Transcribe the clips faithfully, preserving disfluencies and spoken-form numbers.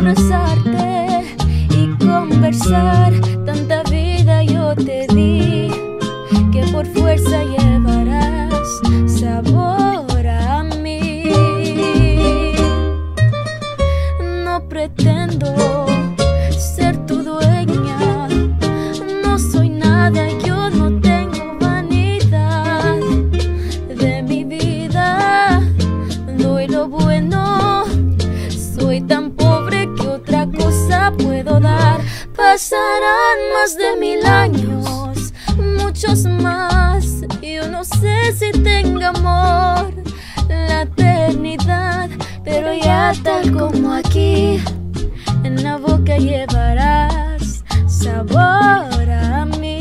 abrazarte y conversar. Tanta vida yo te di que por fuerza llevarás sabor a mí. No pretendo ser tu dueña, no soy nada, yo no tengo vanidad de mi vida. Doy lo bueno, soy tan pobre que otra cosa puedo dar. Pasarán más de mil años, muchos más, yo no sé si tenga amor la eternidad, pero ya tal como aquí, en la boca llevarás sabor a mí.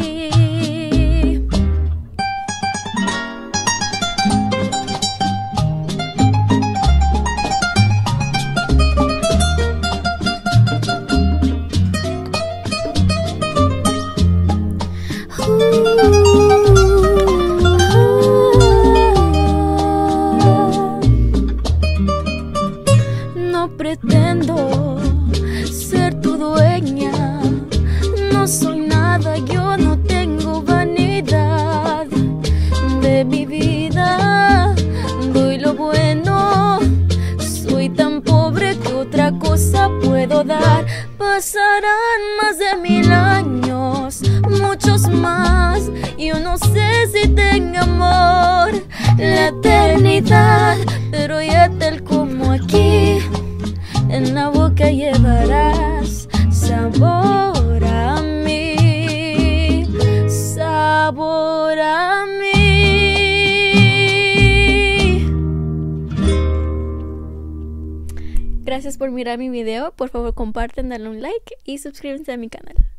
No pretendo ser tu dueña, no soy nada, yo no tengo vanidad de mi vida. Doy lo bueno, soy tan pobre que otra cosa puedo dar. Pasarán más de mil años, muchos más, yo no sé si tenga amor la eternidad, pero ya tal como aquí, en la boca llevarás sabor a mí, sabor a mí. Gracias por mirar mi video, por favor compartan, denle un like y suscríbanse a mi canal.